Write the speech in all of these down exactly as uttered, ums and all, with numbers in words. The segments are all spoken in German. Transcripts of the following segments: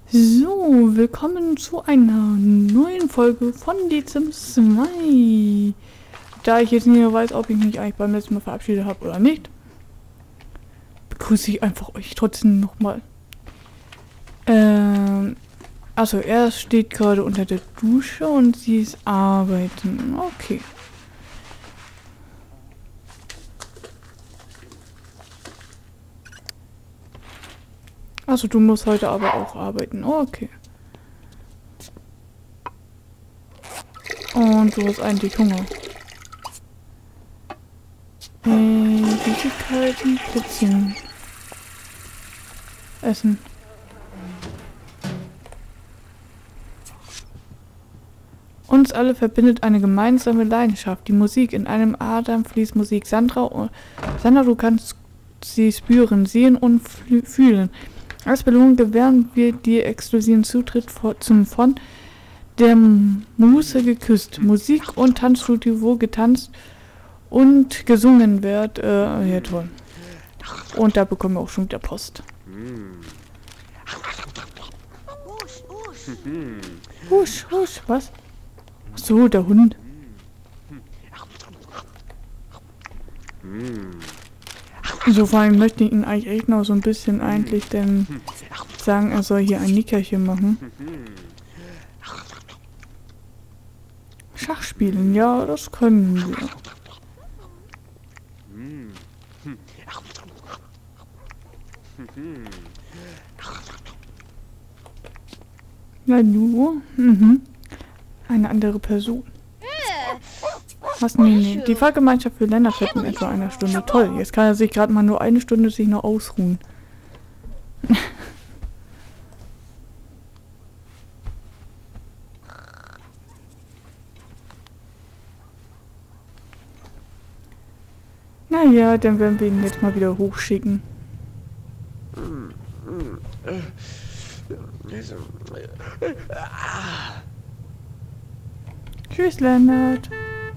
So, willkommen zu einer neuen Folge von The Sims zwei. Da ich jetzt nicht mehr weiß, ob ich mich eigentlich beim letzten Mal verabschiedet habe oder nicht, begrüße ich einfach euch trotzdem nochmal. Ähm, also er steht gerade unter der Dusche und sie ist arbeiten. Okay. Also du musst heute aber auch arbeiten. Oh, okay. Und du hast eigentlich Hunger. Äh, Süßigkeiten, Plätzchen. Essen. Uns alle verbindet eine gemeinsame Leidenschaft, die Musik. In einem Adern fließt Musik. Sandra, und Sandra, du kannst sie spüren, sehen und fühlen. Als Belohnung gewähren wir dir exklusiven Zutritt vor, zum von der Muse geküsst. Musik und Tanzstudio, wo getanzt und gesungen wird. Äh, ja, toll. Und da bekommen wir auch schon wieder Post. Husch, husch, was? Ach so, der Hund. So, vor allem möchte ich ihn eigentlich echt noch so ein bisschen eigentlich denn sagen, er soll hier ein Nickerchen machen. Schach spielen, ja, das können wir. Na du? Mhm. Eine andere Person. Was? Nee, nee. Die Fahrgemeinschaft für Länder fährt in etwa einer Stunde. Toll, jetzt kann er sich gerade mal nur eine Stunde sich noch ausruhen. Naja, dann werden wir ihn jetzt mal wieder hochschicken. Tschüss, Lennart.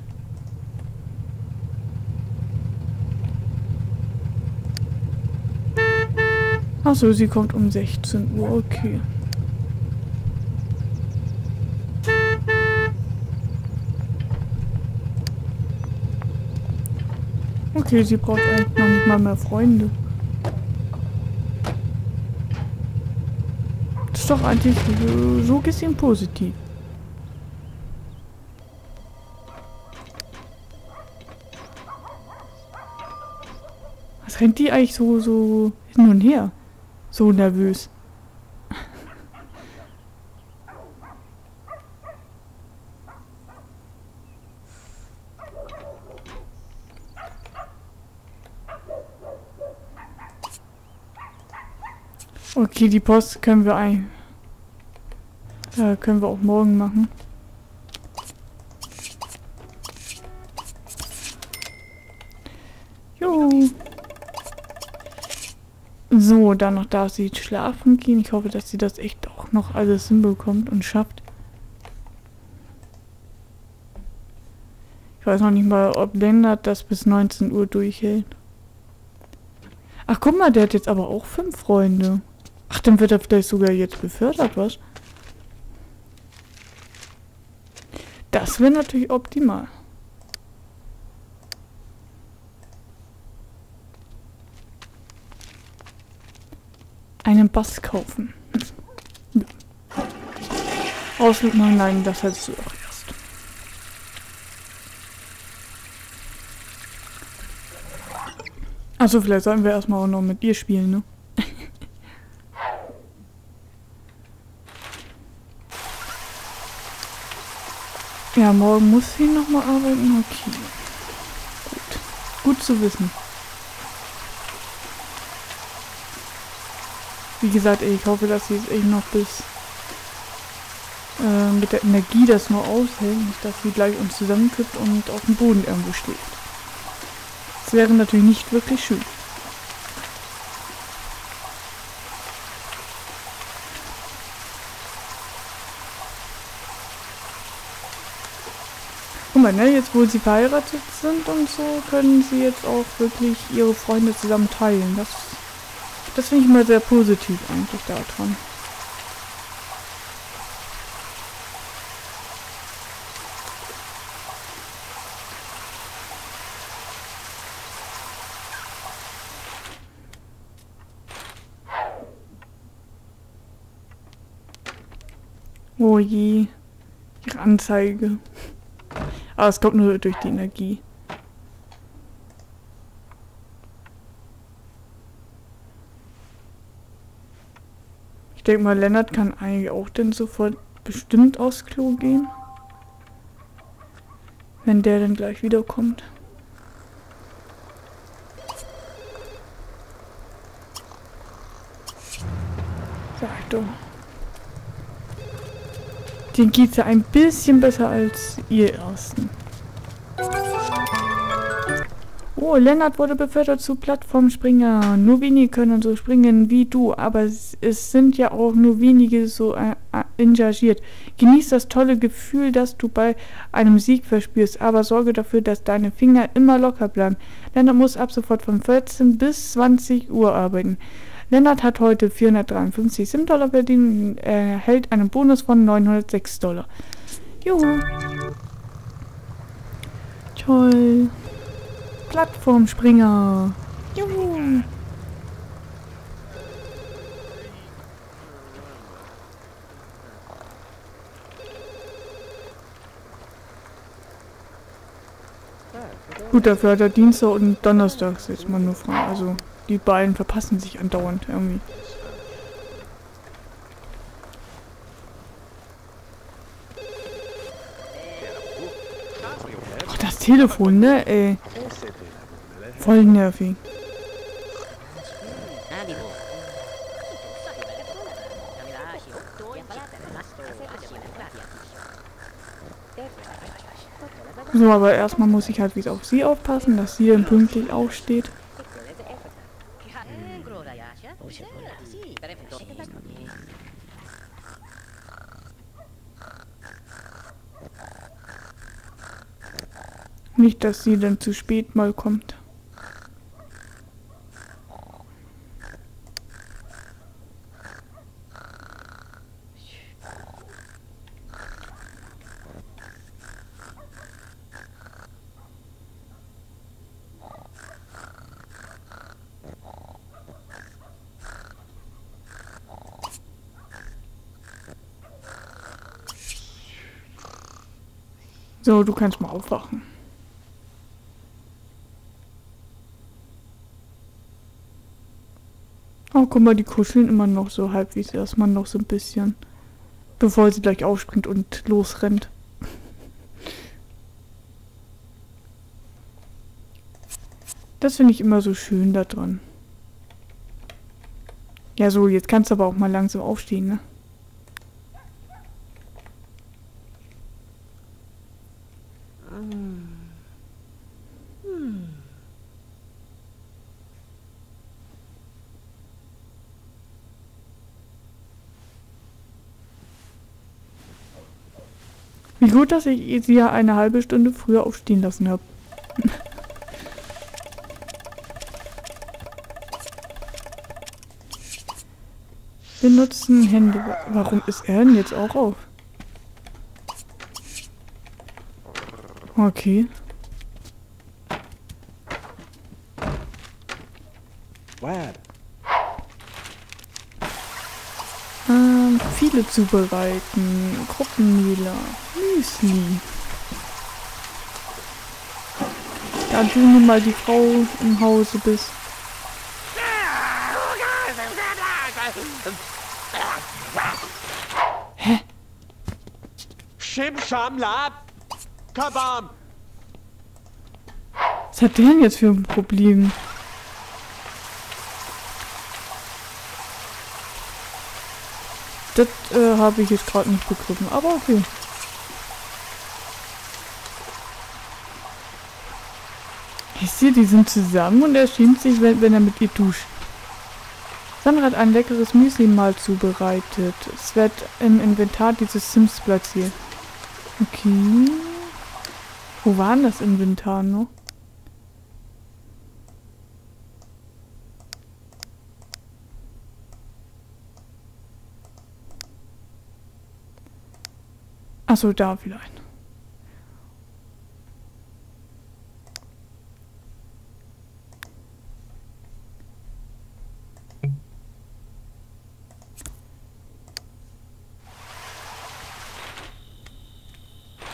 Achso, sie kommt um sechzehn Uhr, okay. Okay, sie braucht eigentlich noch nicht mal mehr Freunde. Das ist doch eigentlich so, so gesehen positiv. Was rennt die eigentlich so, so hin und her? So nervös. Okay, die Post können wir ein, äh, können wir auch morgen machen. Jo. So, danach darf sie schlafen gehen. Ich hoffe, dass sie das echt auch noch alles hinbekommt und schafft. Ich weiß noch nicht mal, ob Lennart das bis neunzehn Uhr durchhält. Ach, guck mal, der hat jetzt aber auch fünf Freunde. Ach, dann wird er vielleicht sogar jetzt befördert, was? Das wäre natürlich optimal. Einen Bass kaufen. Ja. Ausflug machen, nein, das hättest du auch erst. Also vielleicht sollten wir erstmal auch noch mit ihr spielen, ne? Ja, morgen muss sie nochmal arbeiten, okay. Gut. Gut zu wissen. Wie gesagt, ich hoffe, dass sie es echt noch bis äh, mit der Energie das nur aushält, nicht dass sie gleich uns zusammenkippt und auf dem Boden irgendwo steht. Das wäre natürlich nicht wirklich schön. Guck mal, ne, jetzt wo sie verheiratet sind und so, können sie jetzt auch wirklich ihre Freunde zusammen teilen. Das Das finde ich mal sehr positiv eigentlich daran. Oh je. Ihre Anzeige. Aber es kommt nur durch die Energie. Ich denke mal, Lennart kann eigentlich auch dann sofort bestimmt aufs Klo gehen. Wenn der dann gleich wiederkommt. Sag ich doch. Den geht's ja ein bisschen besser als ihr ersten. Oh, Lennart wurde befördert zu Plattformspringer. Nur wenige können so springen wie du, aber es, es sind ja auch nur wenige so äh, engagiert. Genieß das tolle Gefühl, das du bei einem Sieg verspürst, aber sorge dafür, dass deine Finger immer locker bleiben. Lennart muss ab sofort von vierzehn bis zwanzig Uhr arbeiten. Lennart hat heute vierhundertdreiundfünfzig Sim-Dollar verdient und erhält einen Bonus von neunhundertsechs Dollar. Juhu. Toll. Plattformspringer. Juhu. Gut, dafür hat er Dienstag und Donnerstags jetzt mal nur frei. Also die beiden verpassen sich andauernd irgendwie. Ach, das Telefon, ne, ey. Voll nervig. So, aber erstmal muss ich halt wieder auf sie aufpassen, dass sie dann pünktlich aufsteht. Nicht, dass sie dann zu spät mal kommt. So, du kannst mal aufwachen. Oh, guck mal, die kuscheln immer noch so halbwegs erstmal noch so ein bisschen. Bevor sie gleich aufspringt und losrennt. Das finde ich immer so schön da dran. Ja, so, jetzt kannst du aber auch mal langsam aufstehen, ne? Wie gut, dass ich sie ja eine halbe Stunde früher aufstehen lassen habe. Benutzen Hände. Warum ist er denn jetzt auch auf? Okay. Ähm, viele zubereiten. Gruppenmühler. Müsli. Da du nun mal die Frau im Hause bist. Hä? Shim Sham Lab Kabam. Was hat der denn jetzt für ein Problem? Das äh, habe ich jetzt gerade nicht begriffen, aber okay. Ich sehe, die sind zusammen und er schämt sich, wenn, wenn er mit ihr duscht. Sandra hat ein leckeres Müsli mal zubereitet. Es wird im Inventar dieses Sims platziert. Okay. Wo war denn das Inventar noch? Achso, da vielleicht.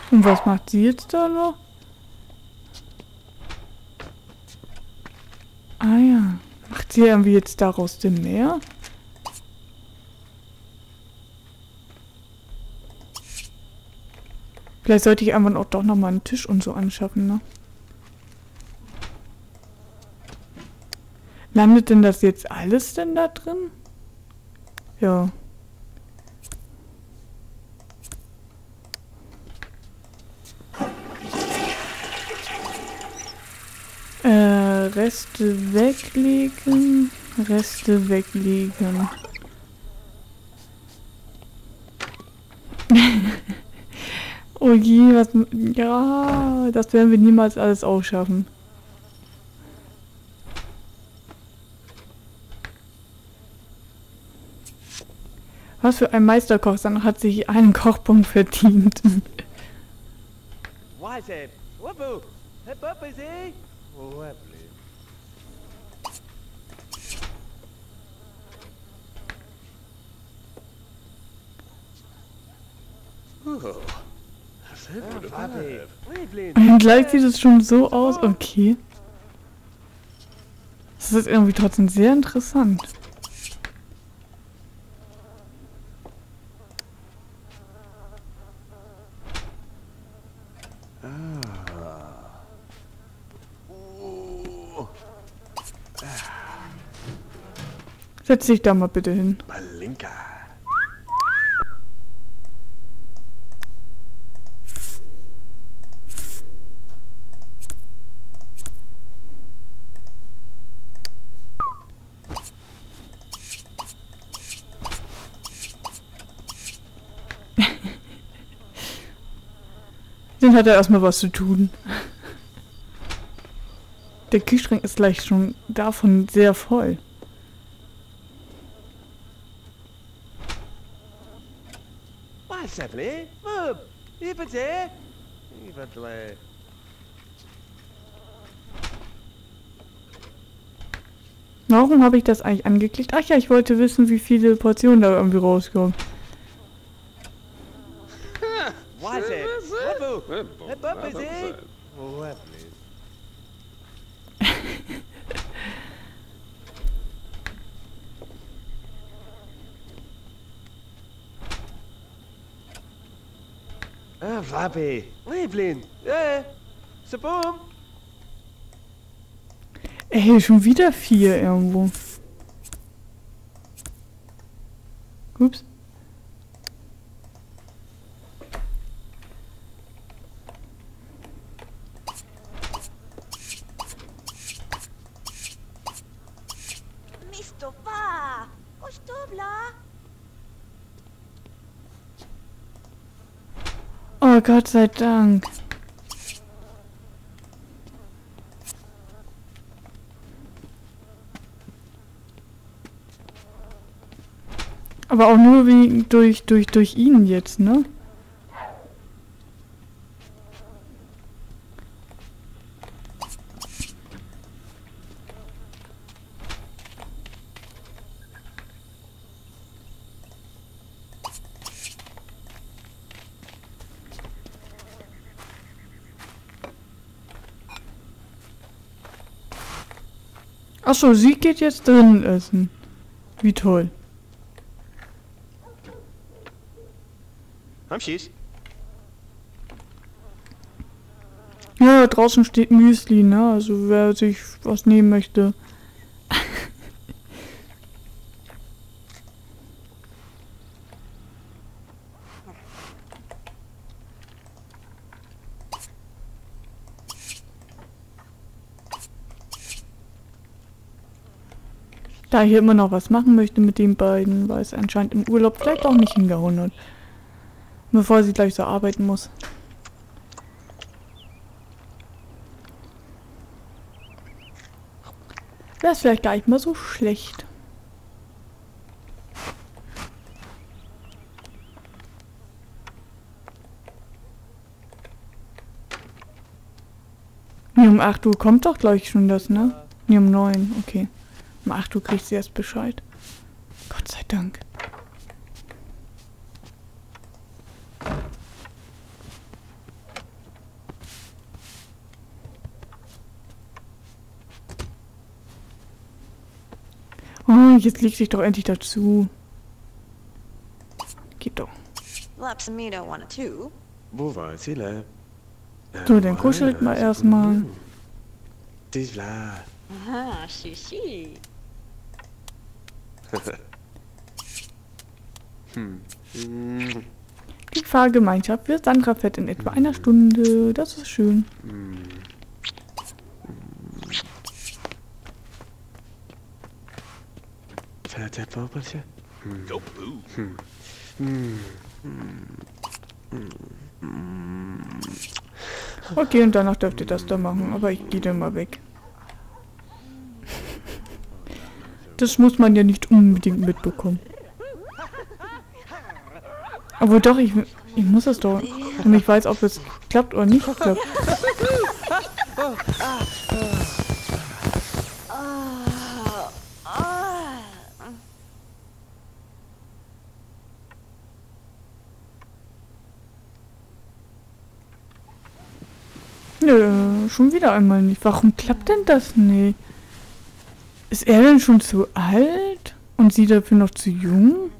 Und was macht sie jetzt da noch? Ah ja. Macht sie irgendwie jetzt daraus dem Meer? Vielleicht sollte ich einfach auch doch nochmal einen Tisch und so anschaffen, ne? Landet denn das jetzt alles denn da drin? Ja. Äh, Reste weglegen. Reste weglegen. Oh je, was... Ja, das werden wir niemals alles aufschaffen. Was für ein Meisterkoch, dann hat sich einen Kochpunkt verdient. Und gleich sieht es schon so aus. Okay. Das ist irgendwie trotzdem sehr interessant. Setz dich da mal bitte hin. Malinka. Dann hat er erstmal was zu tun. Der Kühlschrank ist gleich schon davon sehr voll. Warum habe ich das eigentlich angeklickt? Ach ja, ich wollte wissen, wie viele Portionen da irgendwie rauskommen. Ah, Wabi. Liebling. Eh, Sabum. Ey, schon wieder vier irgendwo. Ups. Oh Gott sei Dank. Aber auch nur wie durch, durch, durch ihn jetzt, ne? Achso, sie geht jetzt drin essen. Wie toll. Hamschis. Ja, draußen steht Müsli, ne? Also wer sich was nehmen möchte. Da ich hier immer noch was machen möchte mit den beiden, weil es anscheinend im Urlaub vielleicht auch nicht hingehauen hat. Bevor sie gleich so arbeiten muss. Wäre es vielleicht gar nicht mal so schlecht. Nee, um acht Uhr kommt doch gleich schon das, ne? Nee, um neun, okay. Um acht Uhr kriegt sie erst Bescheid. Gott sei Dank. Oh, jetzt leg dich doch endlich dazu. Geht doch. Lapsamito wanted too. Wo war sie, là? So, dann kuschelt mal erstmal. Dis là. Ah, shishi. Hm. Hm. Die Fahrgemeinschaft wird Sandra fährt in etwa einer Stunde. Das ist schön. Hm. Fährt der Bauerchen? Hm. Hm. Hm. Hm. Okay, und danach dürft ihr das da machen, aber ich gehe dann mal weg. Das muss man ja nicht unbedingt mitbekommen. Aber doch, ich, ich muss es doch, damit ich weiß, ob es klappt oder nicht klappt. Nö, schon wieder einmal nicht. Warum klappt denn das nicht? Ist er denn schon zu alt? Und sie dafür noch zu jung?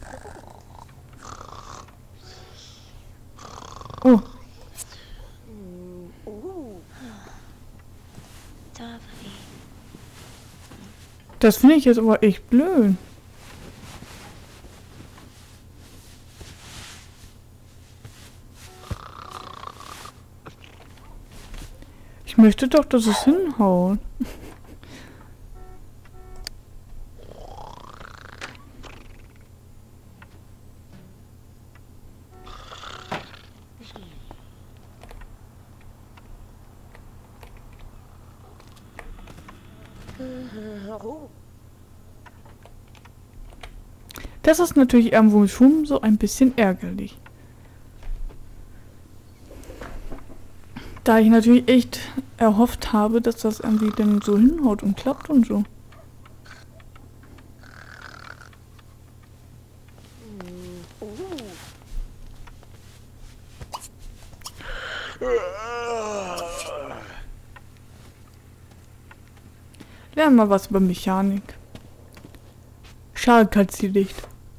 Oh. Das finde ich jetzt aber echt blöd. Ich möchte doch, dass es hinhaut. Das ist natürlich irgendwo schon so ein bisschen ärgerlich. Da ich natürlich echt erhofft habe, dass das irgendwie dann so hinhaut und klappt und so. Lern mal was über Mechanik. Schade, kannst sie nicht.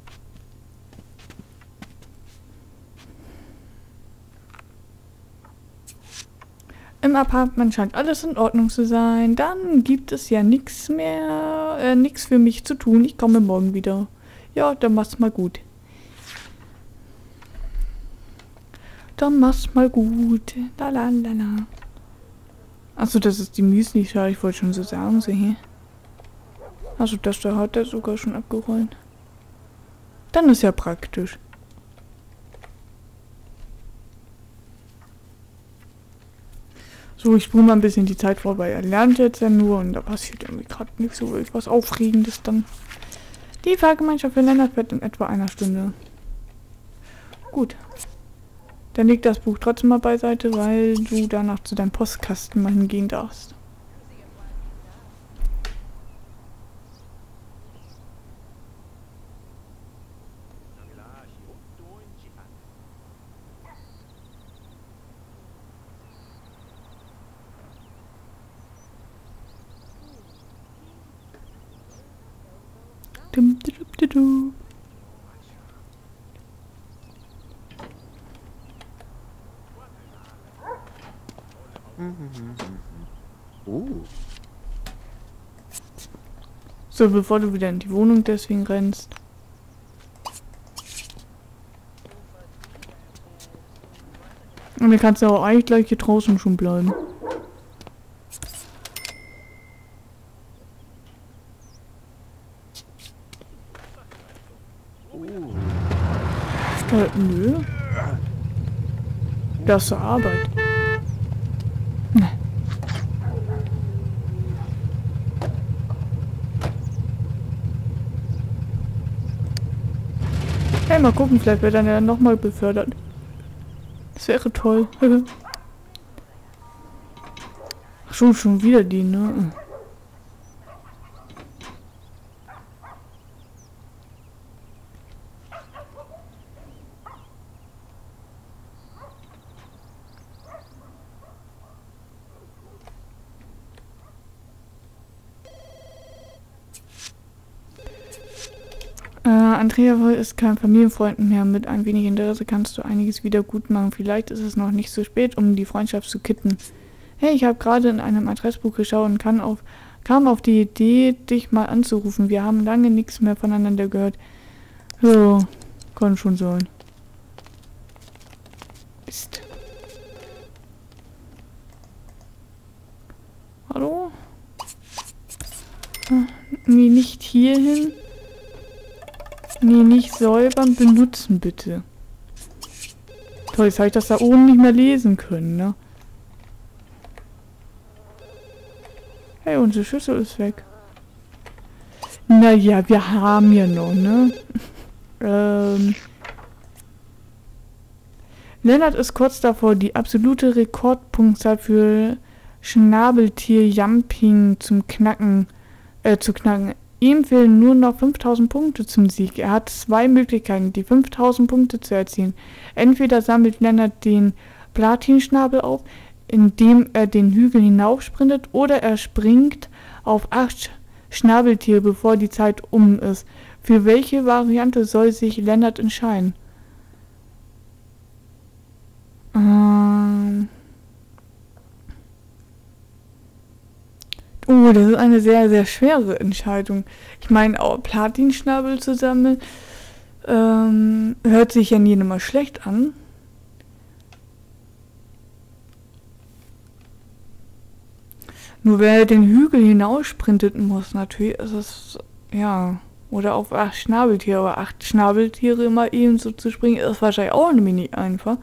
Im Apartment scheint alles in Ordnung zu sein. Dann gibt es ja nichts mehr, äh, nichts für mich zu tun. Ich komme morgen wieder. Ja, dann mach's mal gut. Dann mach's mal gut. La la la la. Achso, das ist die Müsli-Schale. Ich wollte schon so sagen, so hier. Also das da hat er sogar schon abgerollt. Dann ist ja praktisch. So, ich spule mal ein bisschen die Zeit vorbei. Er lernt jetzt ja nur und da passiert irgendwie gerade nicht so etwas Aufregendes dann. Die Fahrgemeinschaft für Lennart wird in etwa einer Stunde. Gut. Dann liegt das Buch trotzdem mal beiseite, weil du danach zu deinem Postkasten mal hingehen darfst. Dum, dum, dum, dum. Oh. So, bevor du wieder in die Wohnung deswegen rennst. Und dann kannst du auch eigentlich gleich hier draußen schon bleiben. Äh, nö. Das ist zur Arbeit. Ne. Hey, mal gucken, vielleicht wird er dann nochmal befördert. Das wäre toll. Ach, schon, schon wieder die, ne? Äh, Andrea ist kein Familienfreund mehr. Mit ein wenig Interesse kannst du einiges wieder gut machen. Vielleicht ist es noch nicht so spät, um die Freundschaft zu kitten. Hey, ich habe gerade in einem Adressbuch geschaut und kann auf, kam auf die Idee, dich mal anzurufen. Wir haben lange nichts mehr voneinander gehört. So, kann schon sein. Ist. Hallo? Ah, nee, nicht hierhin. Nee, nicht säubern, benutzen bitte. Toll, jetzt habe ich das da oben nicht mehr lesen können, ne? Hey, unsere Schüssel ist weg. Naja, wir haben ja noch, ne? ähm... Lennart ist kurz davor, die absolute Rekordpunktzahl für Schnabeltier-Jumping zum Knacken, äh, zu knacken. Ihm fehlen nur noch fünftausend Punkte zum Sieg. Er hat zwei Möglichkeiten, die fünftausend Punkte zu erzielen. Entweder sammelt Lennart den Platinschnabel auf, indem er den Hügel hinaufsprintet, oder er springt auf acht Schnabeltiere, bevor die Zeit um ist. Für welche Variante soll sich Lennart entscheiden? Ähm... Oh, das ist eine sehr, sehr schwere Entscheidung. Ich meine, auch Platinschnabel zu sammeln, ähm, hört sich ja nie immer schlecht an. Nur wer den Hügel hinaussprintet muss, natürlich ist es, ja, oder auf acht Schnabeltiere, aber acht Schnabeltiere immer eben so zu springen, ist wahrscheinlich auch nicht einfach.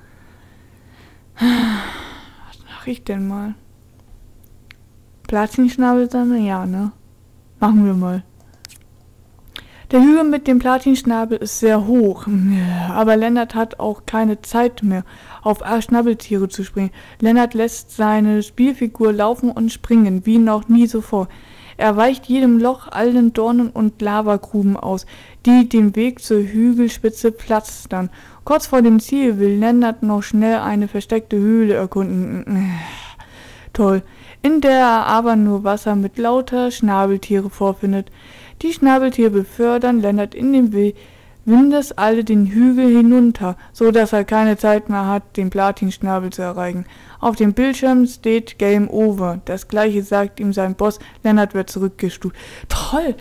Was mache ich denn mal? Platinschnabel sammeln? Ja, ne? Machen wir mal. Der Hügel mit dem Platinschnabel ist sehr hoch, aber Lennart hat auch keine Zeit mehr, auf acht Schnabeltiere zu springen. Lennart lässt seine Spielfigur laufen und springen, wie noch nie zuvor. Er weicht jedem Loch, allen Dornen und Lavagruben aus, die den Weg zur Hügelspitze pflastern. Kurz vor dem Ziel will Lennart noch schnell eine versteckte Höhle erkunden. Toll. In der er aber nur Wasser mit lauter Schnabeltiere vorfindet. Die Schnabeltiere befördern Lennart in den Windeseile den Hügel hinunter, so dass er keine Zeit mehr hat, den Platinschnabel zu erreichen. Auf dem Bildschirm steht Game Over. Das gleiche sagt ihm sein Boss. Lennart wird zurückgestuft. Toll!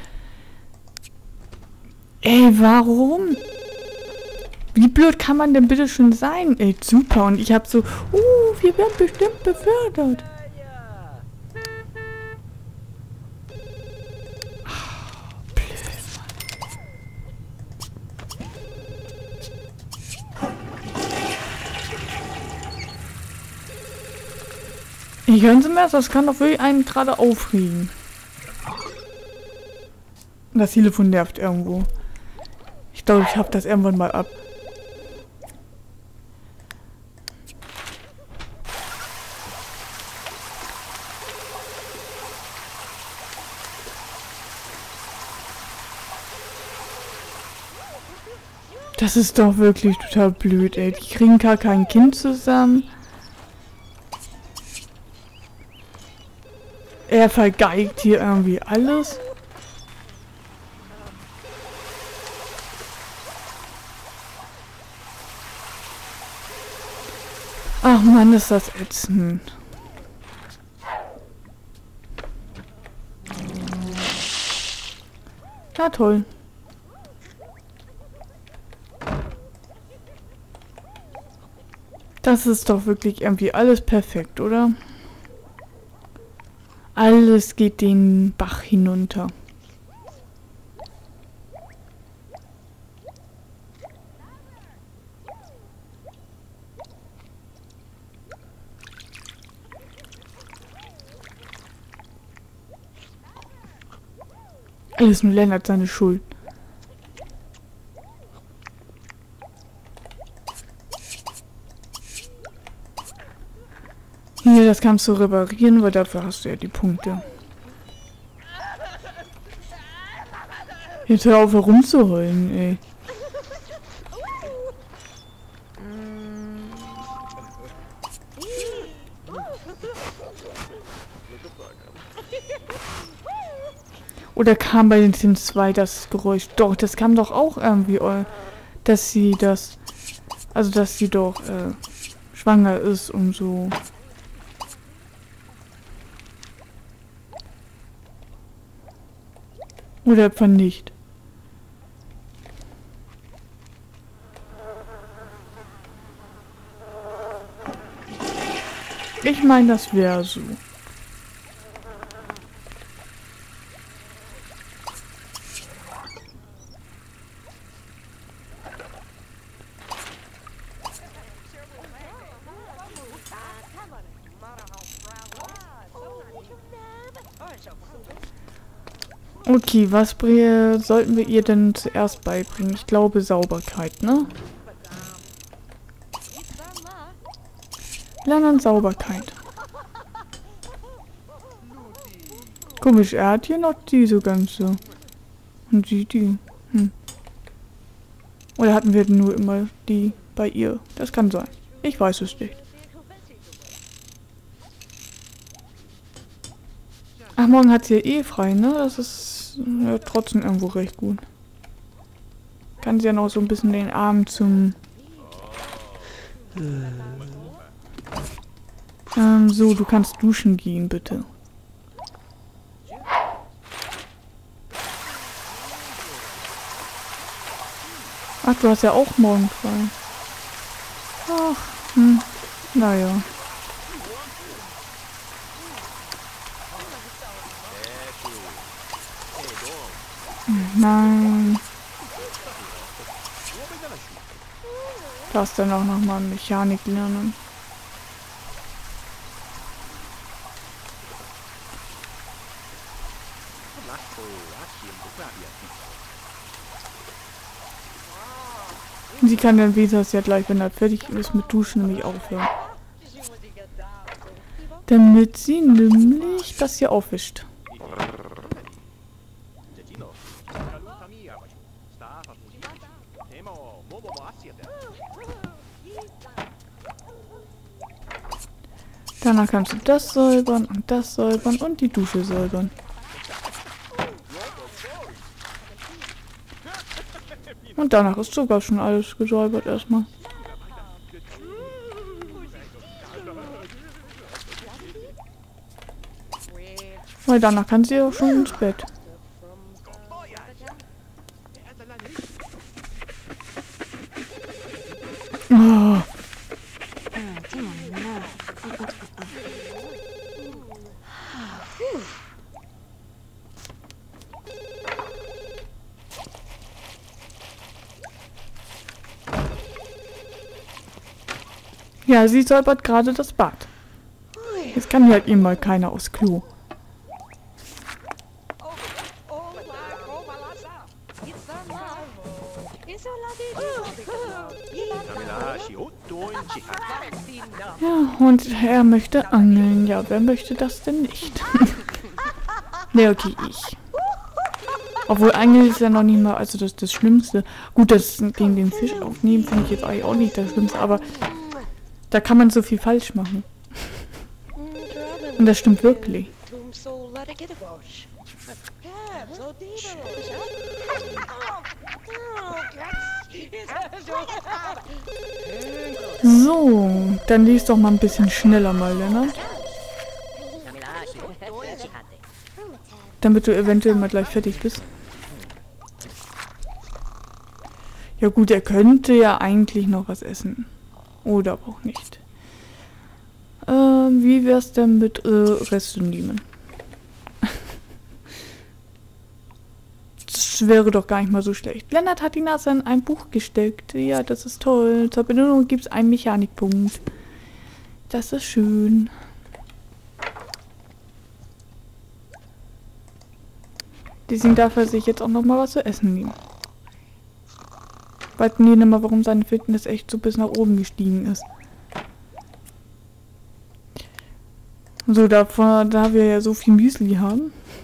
Ey, warum? Wie blöd kann man denn bitte schon sein? Ey, super. Und ich hab so, uh, wir werden bestimmt befördert. Ich hören Sie mir, das kann doch wirklich einen gerade aufregen. Das Telefon nervt irgendwo. Ich glaube, ich hab das irgendwann mal ab. Das ist doch wirklich total blöd, ey. Die kriegen gar kein Kind zusammen. Er vergeigt hier irgendwie alles. Ach Mann, ist das ätzend. Na toll. Das ist doch wirklich irgendwie alles perfekt, oder? Alles geht den Bach hinunter. Alles nur Lennart seine Schuld. Hier, das kannst du reparieren, weil dafür hast du ja die Punkte. Jetzt hör auf herumzuheulen, ey. Oder kam bei den Sims zwei das Geräusch? Doch, das kam doch auch irgendwie, äh, dass sie das... Also, dass sie doch äh, schwanger ist und so. Oder etwa nicht? Ich meine, das wäre so. Okay, was br- sollten wir ihr denn zuerst beibringen? Ich glaube Sauberkeit, ne? Lernen Sauberkeit. Komisch, er hat hier noch diese ganze. Und sie die. Hm. Oder hatten wir nur immer die bei ihr? Das kann sein. Ich weiß es nicht. Ach, morgen hat sie ja eh frei, ne? Das ist ja trotzdem irgendwo recht gut. Kann sie ja noch so ein bisschen den Arm zum... Ähm, so, du kannst duschen gehen, bitte. Ach, du hast ja auch morgen frei. Ach, hm, naja. Nein. Darfst dann auch nochmal Mechanik lernen. Sie kann dann Visas ja gleich, wenn er fertig ist mit Duschen, nämlich aufhören. Damit sie nämlich das hier aufwischt. Danach kannst du das säubern und das säubern und die Dusche säubern. Und danach ist sogar schon alles gesäubert erstmal. Weil danach kann sie auch schon ins Bett. Oh. Ja, sie säubert gerade das Bad. Jetzt kann halt eben mal keiner aufs Klo. Ja, und er möchte angeln. Ja, wer möchte das denn nicht? Ne, okay, ich. Obwohl Angeln ist ja noch nicht mal, also das das Schlimmste. Gut, das gegen den Fisch aufnehmen finde ich jetzt eigentlich auch nicht das Schlimmste, aber da kann man so viel falsch machen. Und das stimmt wirklich. So, dann lies doch mal ein bisschen schneller mal, Lennart. Damit du eventuell mal gleich fertig bist. Ja gut, er könnte ja eigentlich noch was essen. Oder aber auch nicht. Ähm, wie wär's denn mit äh, Reste nehmen? Das wäre doch gar nicht mal so schlecht. Lennart hat die Nase in ein Buch gesteckt. Ja, das ist toll. Zur Benennung gibt es einen Mechanikpunkt. Das ist schön. Deswegen darf er sich jetzt auch noch mal was zu essen nehmen. Weiß nie nicht mal, warum seine Fitness echt so bis nach oben gestiegen ist. So, davor, da wir ja so viel Müsli haben.